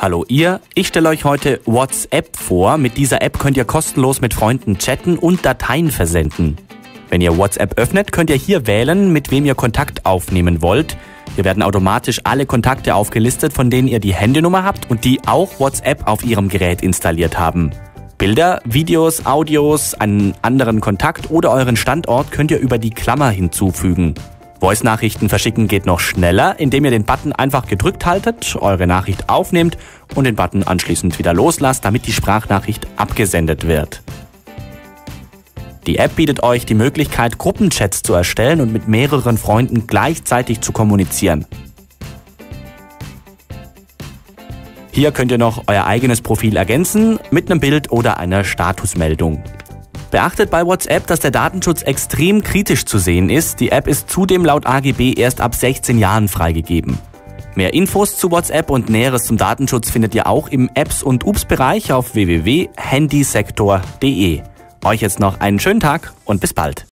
Hallo ihr, ich stelle euch heute WhatsApp vor. Mit dieser App könnt ihr kostenlos mit Freunden chatten und Dateien versenden. Wenn ihr WhatsApp öffnet, könnt ihr hier wählen, mit wem ihr Kontakt aufnehmen wollt. Hier werden automatisch alle Kontakte aufgelistet, von denen ihr die Handynummer habt und die auch WhatsApp auf ihrem Gerät installiert haben. Bilder, Videos, Audios, einen anderen Kontakt oder euren Standort könnt ihr über die Klammer hinzufügen. Voice-Nachrichten verschicken geht noch schneller, indem ihr den Button einfach gedrückt haltet, eure Nachricht aufnehmt und den Button anschließend wieder loslasst, damit die Sprachnachricht abgesendet wird. Die App bietet euch die Möglichkeit, Gruppenchats zu erstellen und mit mehreren Freunden gleichzeitig zu kommunizieren. Hier könnt ihr noch euer eigenes Profil ergänzen mit einem Bild oder einer Statusmeldung. Beachtet bei WhatsApp, dass der Datenschutz extrem kritisch zu sehen ist. Die App ist zudem laut AGB erst ab 16 Jahren freigegeben. Mehr Infos zu WhatsApp und Näheres zum Datenschutz findet ihr auch im Apps- und Ups-Bereich auf www.handysektor.de. Euch jetzt noch einen schönen Tag und bis bald.